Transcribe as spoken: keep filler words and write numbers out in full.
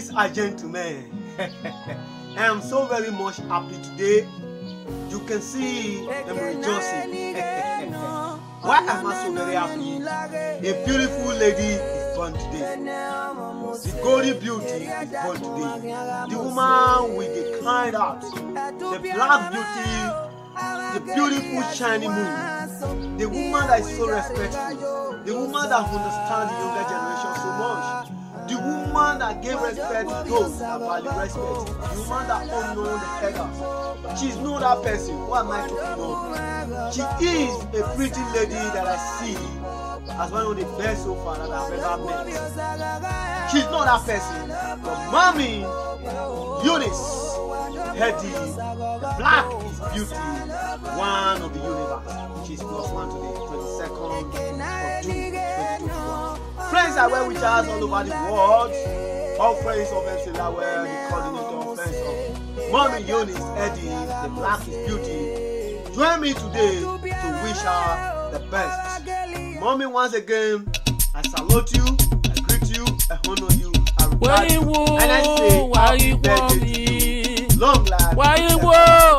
Ladies and gentlemen, I am so very much happy today. You can see them rejoicing. Why am I so very happy? A beautiful lady is born today. The golden beauty is born today. The woman with the kind heart, the black beauty, the beautiful shiny moon, the woman that is so respectful, the woman that understands the younger generation so much. The woman that gave respect to those that value respect. The woman that honors the elders. She's not that person. What am I talking about? She is a pretty lady that I see as one of the best so far that I've ever met. She's not that person. But Mommy Eunice Hedy, the black is beauty, one of the universe. She's plus one today, twenty-second of June, twenty twenty-one. Friends are well with us all over the world. All friends of M C Lawel, the coordinator of friends of Mommy Eunice Hedy, the black is beauty. Join me today to wish her the best. Mommy, once again, I salute you, I greet you, I honor you, I regard you, and I say happy birthday to you. Long life. Why you